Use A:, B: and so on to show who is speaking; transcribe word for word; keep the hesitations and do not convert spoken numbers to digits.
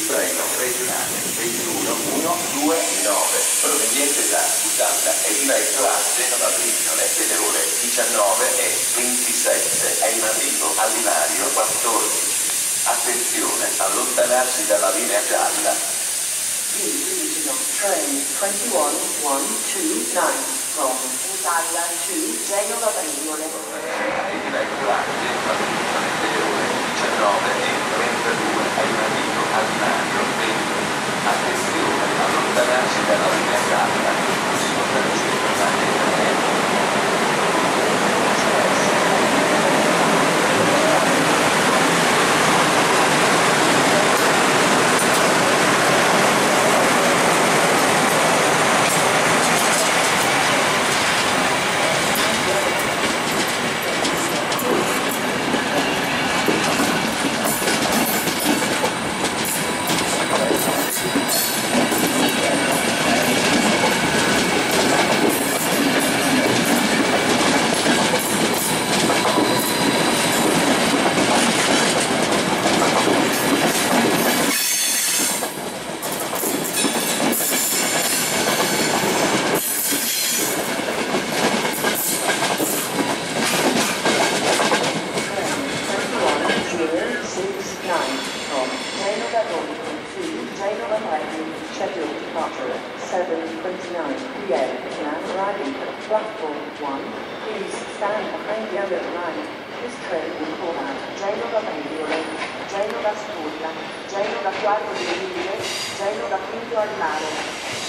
A: il treno regionale ventuno centodiciannove proveniente da Budapest è diretto a Genova Brindole delle ore diciannove e ventisette, è in arrivo al binario quattordici. Attenzione, allontanarsi dalla linea gialla.
B: Regional Train twenty-one one two nine from Italia to Genova Brindole.
A: È diretto a Genova Brindole delle ore diciannove e trentadue, è in arrivo al binario venti. Attenzione, allontanarsi dalla linea gialla. Si potrà raggiungere
B: seven twenty-nine p m Now arriving at platform one. Please stand behind the other line. This train will call out Genova Brindole, Genova Sturla, Genova Quarto di Ligure, Genova Quinto al Mare.